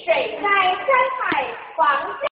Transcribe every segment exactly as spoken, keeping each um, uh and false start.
水灾灾害防治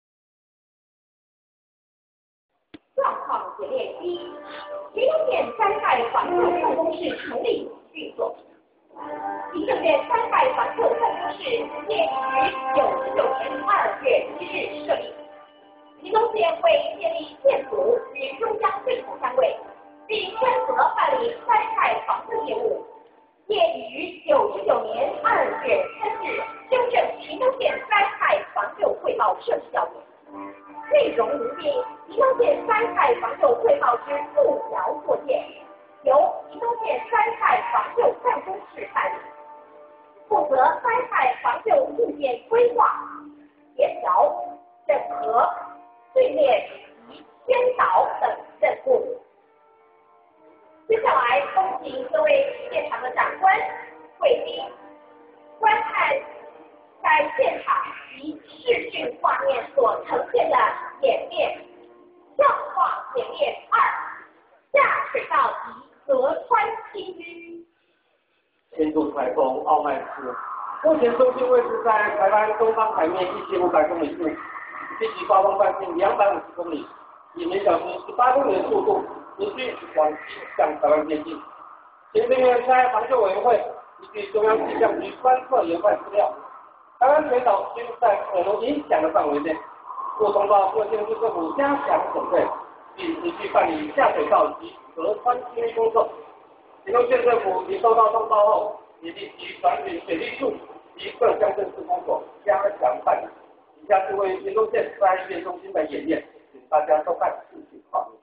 状况简列一，屏东县灾害防救办公室成立运作。行政院灾害防救办公室建于九十九年二月一日设立。屏东县为建立县府与中央政府单位，并专责办理灾害防救业务，业于九十九年二月三日修正屏东县灾害防救汇报设置要点，内容如定屏东县灾害防救汇报之附条作业，由屏东县灾害防救办公室办理，负责灾害防救应变规划、协调、整合、训练及宣导等任务。接下来，恭请各位现场的长官、贵宾观看在现场及视讯画面所呈现的演练状况演练二：下水道及河川清淤。 千度台风奥麦斯，目前中心位置在台湾东方海面一千五百公里处，地级暴风半径两百五十公里，以每小时十八公里的速度持续往西向台湾接近。行政院灾害防救委员会依据中央气象局观测研判资料，台湾全岛均在可能影响的范围内，故通报各县市政府加强准备，并持续办理下水道及河川清淤工作。屏东县政府已收到通报后，已立即转请水利处及各乡镇市公所加强办理。以下是为屏东县灾害应变中心的演练，请大家收看视频画面。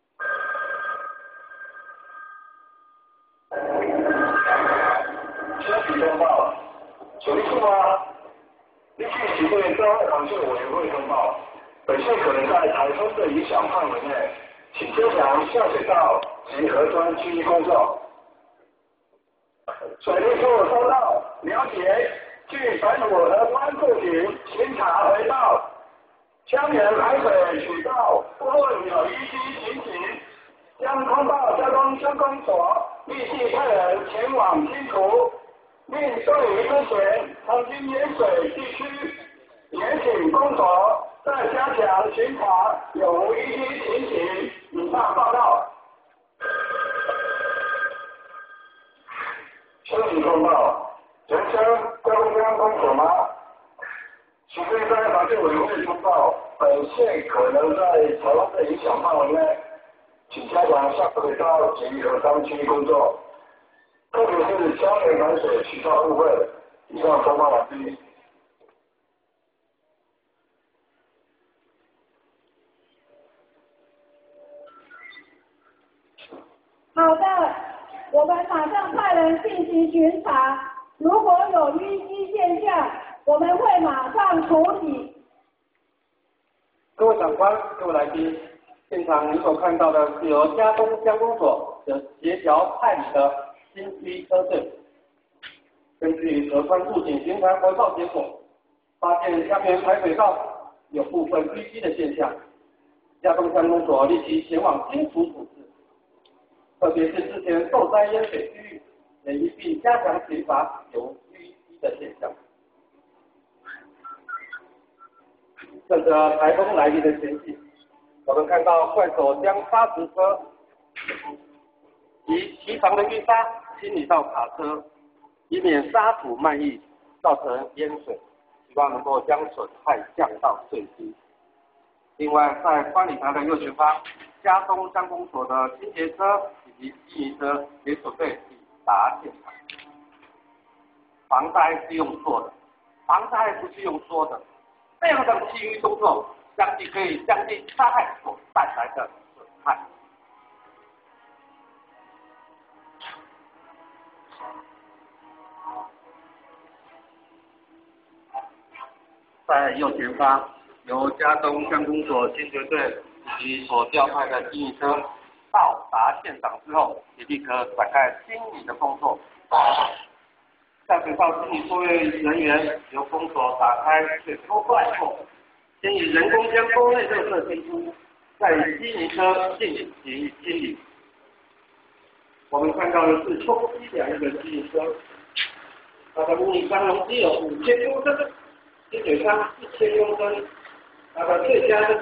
消息通报，水利处吗？依据行政院灾害防救委员会通报，本县可能在台风的影响范围内，请加强下水道及河川清淤工作。水利处收到，了解。据反腐河川部警巡查回报，江源海水渠道部分有依机情形，将通报交通乡公所，立即派人前往清除。并对于之前曾经淹水地区，也请公所再加强巡查有无依机情形，以上报告。消息通报，全乡交通乡公所吗？行政灾害防救委员会通报，本县可能在台湾的影响范围内，请加强下水道及河川清淤工作，特别是江源海水渠道部分。以上通报完毕。 好的，我们马上派人进行巡查，如果有淤积现象，我们会马上处理。 各位长官、各位来宾，现场你所看到的是由嘉东乡公所的协调派理的新区车队，根据河川路警巡查回报结果，发现江源排水道有部分淤积的现象，嘉东乡公所立即前往清除处置。特别是之前受灾淹水区域，也一并加强巡查有淤积的现象。趁着台风来临的前夕，我们看到怪手将砂石车及其旁的淤沙清理到卡车，以免沙土漫溢造成淹水，希望能够将损害降到最低。另外，在观礼台的右前方，嘉东乡公所的清洁车以及机移车也准备抵达现场。防灾是用做的，防灾不是用说的。这样的清淤工作，相信可以降低灾害所带来的损害。在右前方，由嘉东乡公所清洁队以及所调派的清理车到达现场之后，也立刻展开清理的工作。下水道清理作业人员由公所打开水沟盖后，先以人工将沟内垃圾清出，再以机泥车进行清理。我们看到的是冲击两个机泥车，它的污泥脏容积有五千多升， 基本上一千公升，那个最佳的。